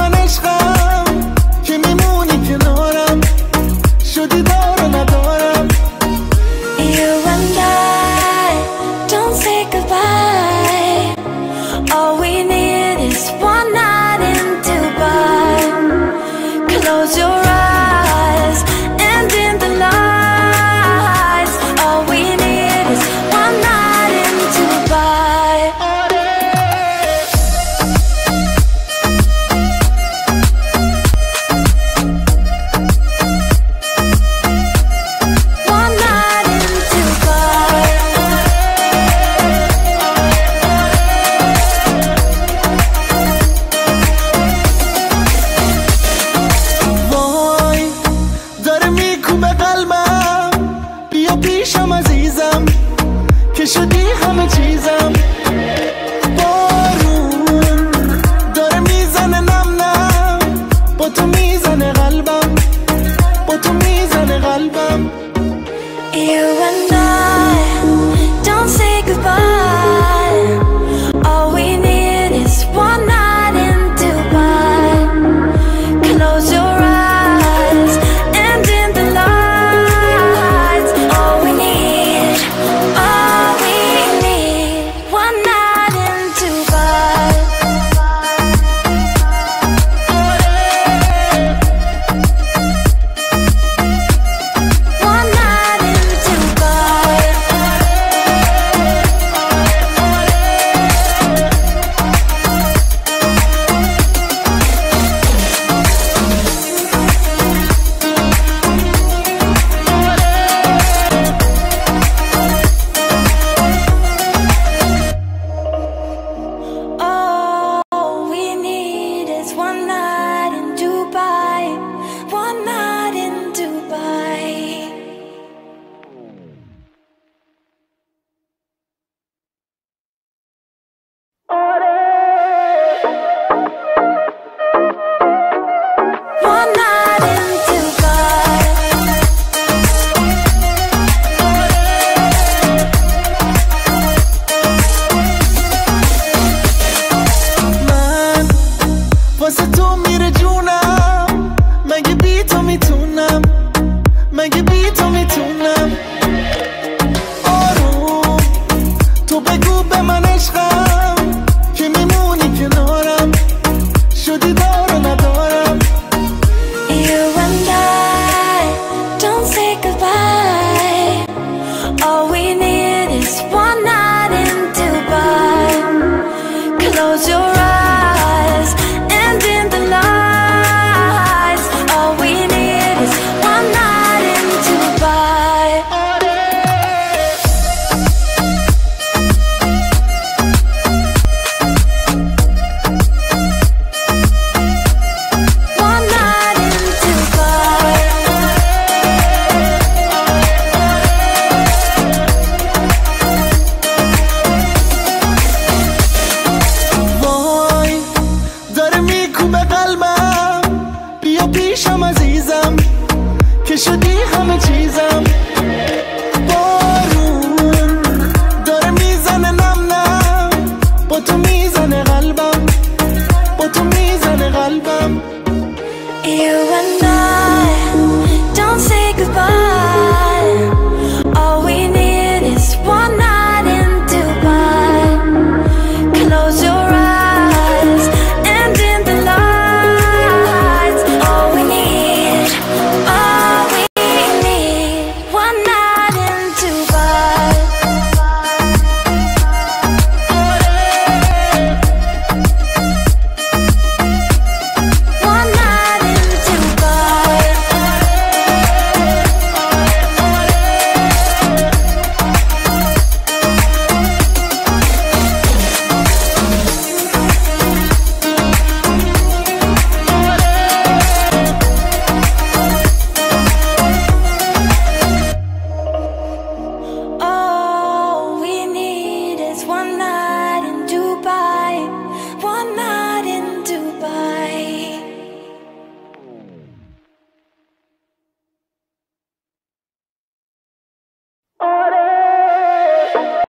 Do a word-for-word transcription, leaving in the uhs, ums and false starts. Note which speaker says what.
Speaker 1: من عشقم که میمونی کنارم، شدی دار و ندارم.
Speaker 2: You and I don't say goodbye. All we need is one night in Dubai. Close your eyes and dim the lights. All we need is one night in Dubai. One night in Dubai.
Speaker 1: وای داره میکوبه قلبم، بیا پیشم عزیزم که شدی همه چیزم. بارون داره میزنه نم نم، با تو میزنه قلبم، با تو میزنه قلبم.
Speaker 2: You and I don't say goodbye. All we need is one night in Dubai. Close your eyes and dim the lights. All we need, all we need, one night in Dubai. One night in Dubai. All we need is one night in Dubai. One night in Dubai. One night in Dubai.
Speaker 1: من واسه تو میره جونم، مگه بی تو میتونم، مگه بی تو میتونم. آروم تو بگو به من عشقم که میمونی کنارم، شدی دار و ندارم.
Speaker 2: You and I don't say goodbye. All we need is one night in Dubai. Close your eyes and dim the lights. All we need is one night in Dubai. One night in Dubai.
Speaker 1: وای داره میکوبه قلبم، بیا پیشم عزیزم که شدی همه چیزم. بارون داره میزنه نم نم، با تو میزنه قلبم، با تو میزنه قلبم.
Speaker 2: You